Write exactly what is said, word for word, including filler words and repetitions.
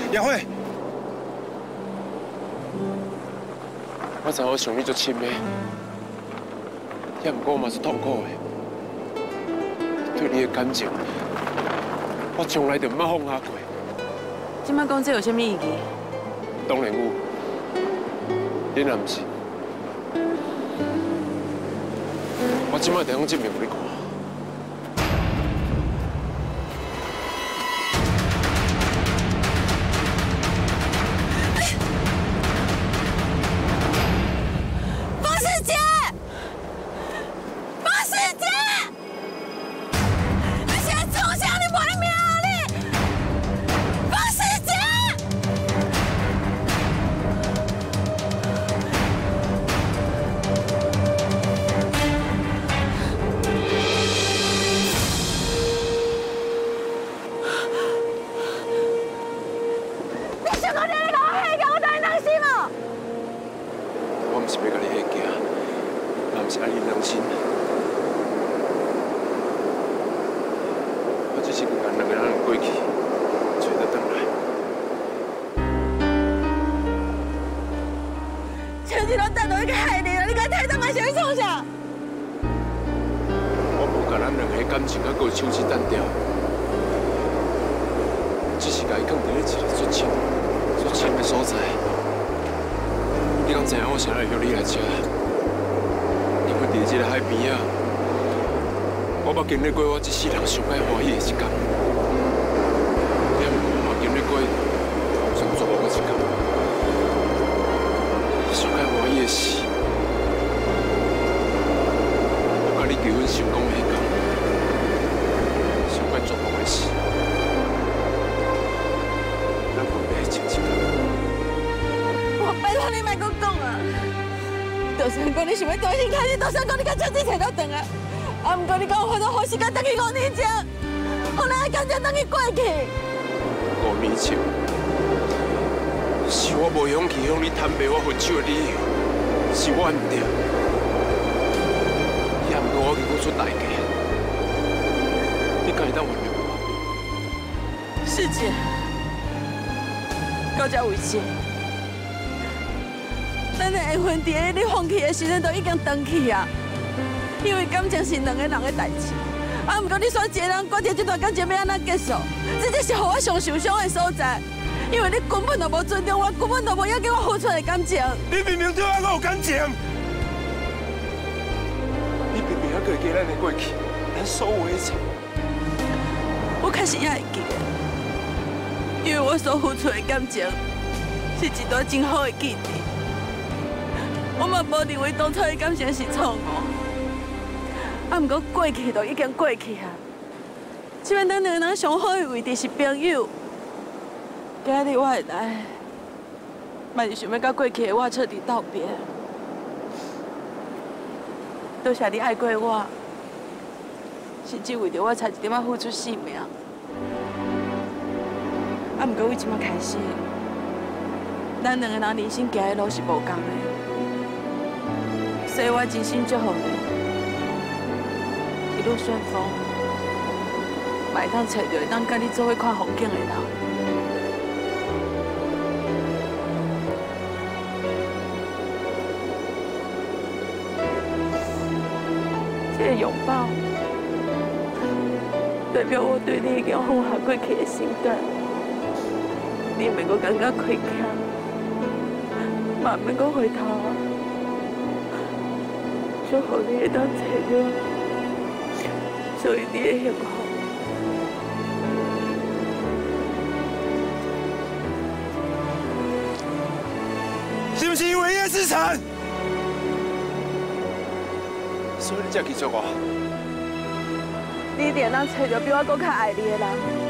亚慧， 我知我想你足深的，也毋过我嘛是痛苦的。对你的感情，我从来就毋捌放下过。 即摆讲这有啥物意义？ 当然有，你若毋信，我即摆就用证明给你看。 经历过我一世人上解欢喜的一天，也毋过我经历过上绝望的一天。上解欢喜的是，我甲你求婚成功的迄天；上解绝望的是，咱分别前一天。 我拜托你莫阁讲啊！就算讲你想要重新开始，就算讲你甲赵志才都断啊！ 啊！毋过你讲有法度好时间等去五年前，互咱的感情等去过去。 五年前，是我无勇气向你坦白我分手的理由，是我唔对。也毋过我给付出代价，你敢会当原谅我？ 师姐，到这为止，咱的缘分伫你放弃的时阵都已经断去啊。 因为感情是两个人的代志，啊！毋过你选一个人决定这段感情要安怎结束，这才是让我上受伤的所在。因为你根本就无尊重我，根本就无要给我付出的感情。 你明明对我有感情， 你明明还可以记咱的过去，咱所有的一切。 我确实也会记，因为我所付出的感情是一段真好的记忆。我嘛无认为当初的感情是错误。 啊，毋过过去都已经过去啊！即摆咱两个人上好的位置是朋友。今日我会来，嘛是想要甲过去的我彻底道别。多谢你爱过我，甚至为着我差一点仔付出性命。啊，毋过为即摆开始，咱两个人人生行的路是无同的，所以我真心祝福你。 一路顺风，嘛会当找到会当甲你做伙看风景的人。这个拥抱，代表我对你已经放下过去的心肝，你袂阁感觉亏欠，嘛袂阁回头啊！祝福你会当找到。 属于你的幸福， 是不是因为叶思成？ 所以你才拒绝我？ 你一定能找到比我更较爱你的人。